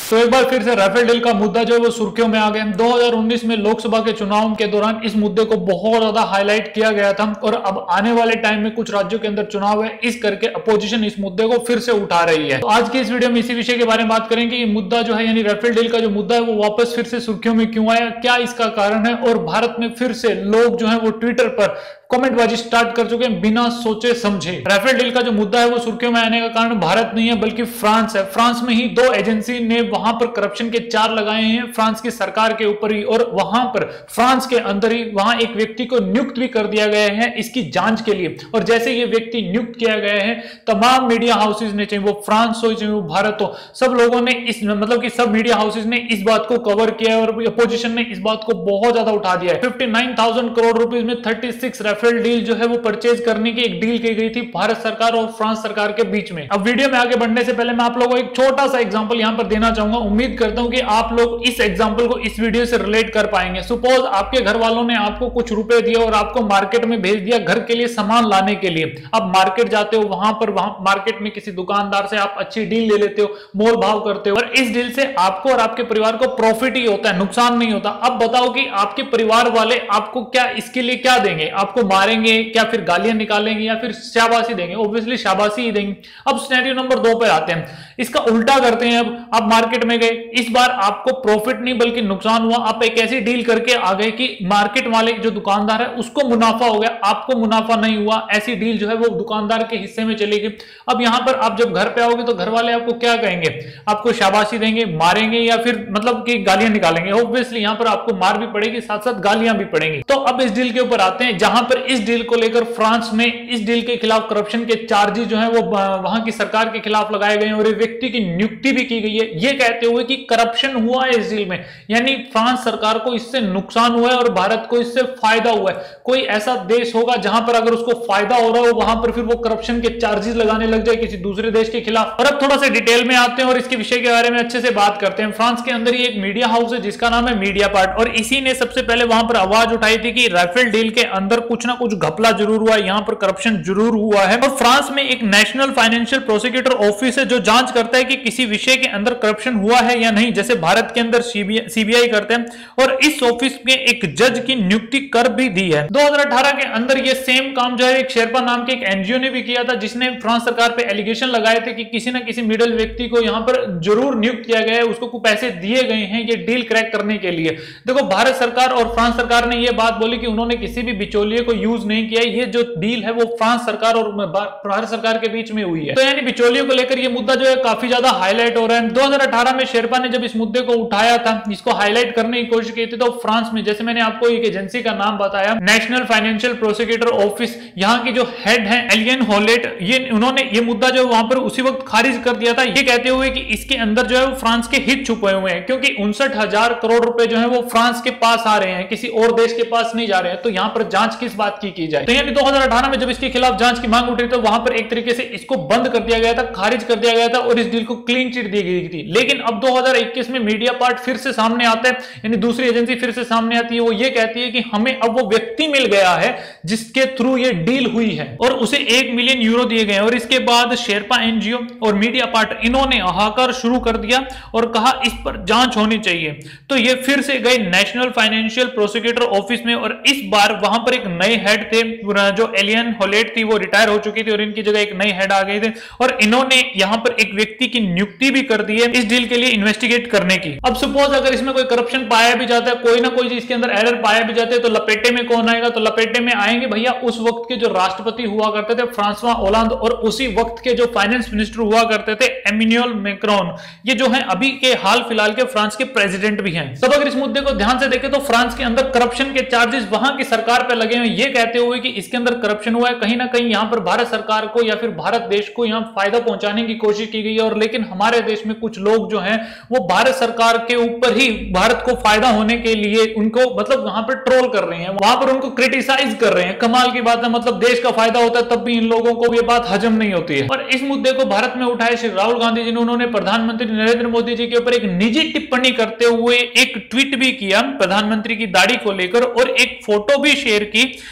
तो एक बार फिर से राफेल डील का मुद्दा जो है वो सुर्खियों में आ गया। 2019 में लोकसभा के चुनाव के दौरान इस मुद्दे को बहुत ज्यादा हाईलाइट किया गया था और अब आने वाले टाइम में कुछ राज्यों के अंदर चुनाव है, इस करके अपोजिशन इस मुद्दे को फिर से उठा रही है। तो आज की इस वीडियो में इसी विषय के बारे में बात करेंगे। ये मुद्दा जो है यानी राफेल डील का जो मुद्दा है वो वापस फिर से सुर्खियों में क्यों आया, क्या इसका कारण है, और भारत में फिर से लोग जो है वो ट्विटर पर कमेंटबाजी स्टार्ट कर चुके हैं बिना सोचे समझे। राफेल डील का जो मुद्दा है वो सुर्खियों में आने का कारण भारत नहीं है बल्कि फ्रांस है। फ्रांस में ही दो एजेंसी ने वहां पर करप्शन के चार लगाए हैं फ्रांस की सरकार के ऊपर ही, और वहां पर फ्रांस के अंदर ही वहां एक व्यक्ति को नियुक्त भी कर दिया गया है इसकी जांच के लिए। और जैसे ये व्यक्ति नियुक्त किया गया है, तमाम मीडिया हाउसेज ने, चाहे वो फ्रांस हो चाहे वो भारत हो, सब लोगों ने इस मतलब कि सब मीडिया हाउसेज ने इस बात को कवर किया और अपोजिशन ने इस बात को बहुत ज्यादा उठा दिया है। 59,000 करोड़ रुपए में 36 राफेल डील जो है वो परचेज करने की एक डील की गई थी भारत सरकार और फ्रांस सरकार के बीच में। अब वीडियो में आगे बढ़ने से पहले मैं आप लोगों को एक छोटा सा एग्जांपल यहां पर देना चाहूंगा। उम्मीद करता हूं कि आप लोग इस एग्जांपल को इस वीडियो से रिलेट कर पाएंगे। सपोज आपके घर वालों ने आपको कुछ रुपए दिए और आपको मार्केट में भेज दिया घर के लिए सामान लाने के लिए। अब मार्केट जाते हो, वहां मार्केट में किसी दुकानदार से आप अच्छी डील ले लेते हो, मोल भाव करते हो, और इस डील से आपको और आपके परिवार को प्रॉफिट ही होता है, नुकसान नहीं होता। अब बताओ कि आपके परिवार वाले आपको क्या इसके लिए क्या देंगे? आपको मारेंगे क्या, फिर गालियां निकालेंगे, या फिर शाबाशी देंगे? ऑब्वियसली शाबाशी ही देंगे। अब सिनेरियो नंबर 2 पे आते हैं, इसका उल्टा करते हैं। अब आप मार्केट में गए, इस बार आपको प्रॉफिट नहीं बल्कि नुकसान हुआ। आप एक ऐसी डील करके आ गए कि मार्केट वाले जो दुकानदार है उसको मुनाफा हो गया, आपको मुनाफा नहीं हुआ। ऐसी डील जो है वो दुकानदार के हिस्से में चली गई। अब यहां पर आप जब घर पे आओगे तो घर वाले आपको क्या कहेंगे? आपको शाबाशी देंगे, मारेंगे, या फिर मतलब कि गालियां निकालेंगे? ऑब्वियसली यहां पर आपको मार भी पड़ेगी, साथ साथ गालियां भी पड़ेंगी। तो अब इस डील के ऊपर आते हैं, जहां पर इस डील को लेकर फ्रांस में इस डील के खिलाफ करप्शन के चार्जेस जो है वो वहां की सरकार के खिलाफ लगाए गए हैं और एक व्यक्ति की नियुक्ति भी की गई है, ये कहते हुए कि करप्शन हुआ है इस डील में। यानी फ्रांस सरकार को इससे नुकसान हुआ है और भारत को इससे फायदा हुआ है। कोई ऐसा देश होगा जहां पर अगर उसको फायदा हो रहा हो वहां पर फिर वो करप्शन के चार्जेस लगाने लग जाए किसी दूसरे देश के खिलाफ? और अब थोड़ा सा डिटेल में आते हैं और इसके विषय के बारे में अच्छे से बात करते हैं। फ्रांस के अंदर ही एक मीडिया हाउस है जिसका नाम है मीडिया पार्ट, और इसी ने सबसे पहले वहां पर आवाज उठाई थी कि राफेल डील के अंदर कुछ ना कुछ घपला जरूर हुआ है, यहां पर करप्शन जरूर हुआ है। और फ्रांस में एक नेशनल फाइनेंशियल प्रोसिक्यूटर ऑफिस है जो जांच करता है कि किसी विषय के अंदर करप्शन हुआ है या नहीं, जैसे भारत के अंदर सीबीआई करते हैं, और इस ऑफिस में एक जज की नियुक्ति कर भी दी है। 2018 के अंदर ये सेम काम जो है एक शेरपा नाम के एक एनजीओ ने भी किया था, जिसने फ्रांस सरकार पे एलिगेशन लगाए थे कि किसी ना किसी मिडिल व्यक्ति को यहां पर जरूर नियुक्त किया गया है, उसको कुछ पैसे दिए गए हैं ये डील क्रैक करने के लिए। देखो, भारत सरकार और फ्रांस सरकार ने यह बात बोली कि उन्होंने किसी भी बिचौलिए को यूज नहीं किया। ये जो डील है वो फ्रांस सरकार और भारत सरकार के बीच में हुई है। तो यानी बिचौलियों को लेकर ये मुद्दा जो है काफी ज्यादा हाईलाइट हो रहा है। 2018 में शेरपा ने जब इस मुद्दे को उठाया था, इसको हाईलाइट करने की कोशिश की थी, तो फ्रांस में, जैसे मैंने आपको एक एजेंसी का नाम बताया, नेशनल फाइनेंशियल प्रोसिक्यूटर ऑफिस, यहाँ की जो हेड है एलियन होलेट, उन्होंने ये मुद्दा जो वहां पर उसी वक्त खारिज कर दिया था, ये कहते हुए कि इसके अंदर जो है वो फ्रांस के हित छुपे हुए हैं, क्योंकि 59,000 करोड़ रुपए जो है वो फ्रांस के पास आ रहे हैं, किसी और देश के पास नहीं जा रहे हैं। तो यहाँ पर जांच किस बात की जाए? तो यानी 2018 में जब इसके खिलाफ जांच की मांग उठी तो वहां पर एक तरीके से इसको बंद कर दिया गया था, खारिज कर दिया गया था, और इस डील को क्लीन चिट दी गई थी। लेकिन अब 2021 में मीडिया पार्ट फिर से सामने आता है, यानी दूसरी एजेंसी फिर से सामने आती है। वो ये कहती है कि हमें अब वो व्यक्ति मिल गया है जिसके थ्रू ये डील हुई है, और उसे 1 मिलियन यूरो दिए गए। और इसके बाद शेरपा एनजीओ और मीडिया पार्ट इन्होंने हाहाकार शुरू कर दिया और कहा इस पर जांच होनी चाहिए। तो ये फिर से गए नेशनल फाइनेंशियल प्रोसिक्यूटर ऑफिस में, और इस बार वहां पर एक नए हेड थे, जो एलियन होलेट थी वो रिटायर हो चुकी थी और इनकी जगह एक नई हेड आ गए थे, और इन्होंने यहां पर एक व्यक्ति की नियुक्ति भी कर दी है इस डील के लिए इन्वेस्टिगेट करने की। अब सपोज अगर इसमें कोई करप्शन पाया भी जाता है, कोई ना कोई चीज इसके अंदर एरर पाया भी जाते हैं, तो लपेटे में कौन आएगा? तो लपेटे में आएंगे भैया उस वक्त के जो राष्ट्रपति हुआ करते थे फ्रांसवा ओलांद, और उसी वक्त के जो फाइनेंस मिनिस्टर हुआ करते थे एमेन्युअल मैक्रोन, ये जो है अभी के हाल फिलहाल के फ्रांस के प्रेसिडेंट भी हैं। तब अगर इस मुद्दे को ध्यान से देखें तो फ्रांस के अंदर करप्शन के चार्जेस वहां की सरकार पर लगे हुए, ये कहते हुए कि इसके अंदर करप्शन हुआ है, कहीं ना कहीं यहां पर भारत सरकार को या फिर भारत देश को यहां फायदा पहुंचाने की कोशिश की गई है। और लेकिन हमारे देश में कुछ लोग जो हैं वो भारत सरकार के ऊपर ही भारत को फायदा होने के लिए उनको मतलब वहां पर ट्रोल कर रहे हैं, वहां पर उनको क्रिटिसाइज कर रहे हैं। कमाल की बात है, मतलब देश का फायदा होता है तब भी इन लोगों को ये बात हजम नहीं होती है। और इस मुद्दे को भारत में उठाए श्री राहुल गांधी जी ने, उन्होंने प्रधानमंत्री नरेंद्र मोदी जी के ऊपर एक निजी टिप्पणी करते हुए एक ट्वीट भी किया प्रधानमंत्री की दाढ़ी को लेकर, और एक फोटो भी शेयर की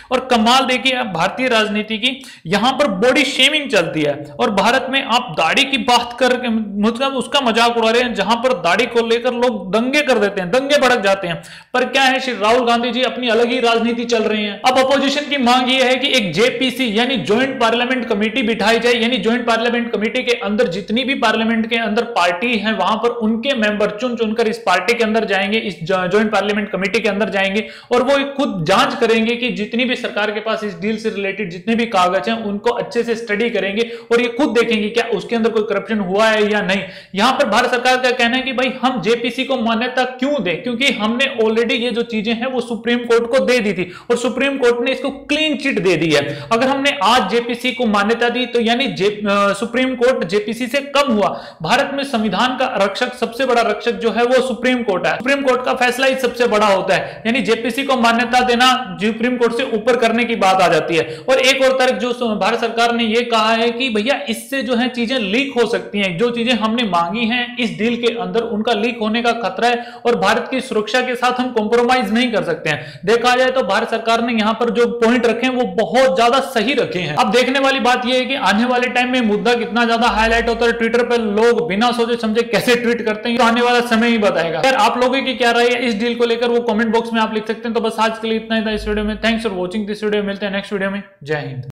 और कमाल देखिए आप भारतीय राजनीति की, यहां पर बॉडी शेमिंग चलती है और भारत में आप दाढ़ी की बात कर मतलब उसका मजाक उड़ा रहे हैं, जहां पर दाढ़ी को लेकर लोग दंगे कर देते हैं, दंगे भड़क जाते हैं। पर क्या है, श्री राहुल गांधी जी अपनी अलग ही राजनीति चल रही है। अब अपोजिशन की मांग यह है कि एक जेपीसी यानी ज्वाइंट पार्लियामेंट कमेटी बिठाई जाए, यानी ज्वाइंट पार्लियामेंट कमेटी के अंदर जितनी भी पार्लियामेंट के अंदर पार्टी है वहां पर उनके मेंबर चुन चुनकर इस पार्टी के अंदर जाएंगे, इस ज्वाइंट पार्लियामेंट कमेटी के अंदर जाएंगे और वो खुद जांच करेंगे कि जितनी भी सरकार के पास इस डील से रिलेटेड जितने भी कागज हैं उनको अच्छे से स्टडी करेंगे और ये खुद देखेंगे क्या उसके अंदर कोई करप्शन हुआ है या नहीं। यहां पर भारत सरकार का कहना है कि भाई हम जेपीसी को मान्यता क्यों दें, क्योंकि हमने ऑलरेडी ये जो चीजें हैं वो सुप्रीम कोर्ट को दे दी थी और सुप्रीम कोर्ट ने इसको क्लीन चिट दे दी है। अगर हमने आज जेपीसी को मान्यता दी तो यानी सुप्रीम कोर्ट जेपीसी से कम हुआ। भारत में संविधान का रक्षक, सबसे बड़ा रक्षक जो है वो सुप्रीम कोर्ट है। सुप्रीम कोर्ट का फैसला ही सबसे बड़ा होता है, यानी जेपीसी को मान्यता देना सुप्रीम कोर्ट से ऊपर करने की बात आ जाती है। और एक और तरफ जो भारत सरकार ने यह कहा है कि भैया इससे जो है चीजें लीक हो सकती हैं, जो चीजें हमने मांगी हैं इस डील के अंदर उनका लीक होने का खतरा है और भारत की सुरक्षा के साथ हम कॉम्प्रोमाइज नहीं कर सकते हैं। देखा जाए तो भारत सरकार ने यहां पर जो पॉइंट रखे हैं वो बहुत ज्यादा सही रखे हैं। अब देखने वाली बात यह है कि आने वाले टाइम में मुद्दा कितना ज्यादा हाईलाइट होता है, ट्विटर पर लोग बिना सोचे समझे कैसे ट्वीट करते हैं, तो आने वाला समय ही बताएगा। यार आप लोगों की क्या राय है इस डील को लेकर वो कमेंट बॉक्स में आप लिख सकते हैं। तो बस आज के लिए इतना ही था इस वीडियो में। Thanks for watching this video, मिलते हैं नेक्स्ट वीडियो में। जय हिंद।